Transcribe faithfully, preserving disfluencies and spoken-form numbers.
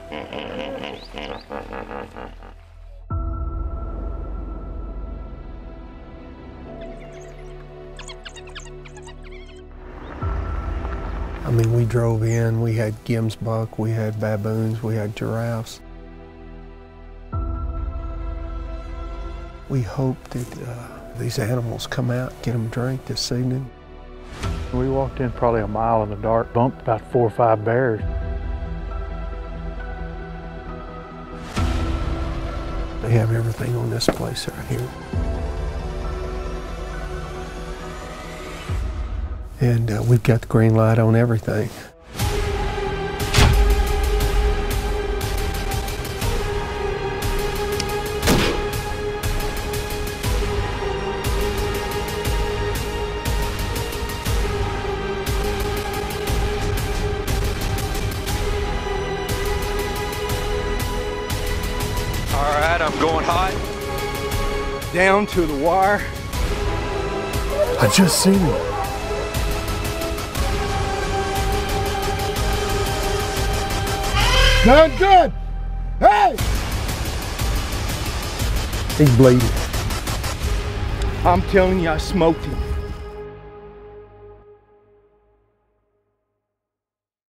I mean, we drove in, we had gemsbuck, we had baboons, we had giraffes. We hope that uh, these animals come out, get them a drink this evening. We walked in probably a mile in the dark, bumped about four or five bears. They have everything on this place right here. And uh, we've got the green light on everything. All right, I'm going hot. Down to the wire. I just seen him. Done good. Hey! He's bleeding. I'm telling you, I smoked him.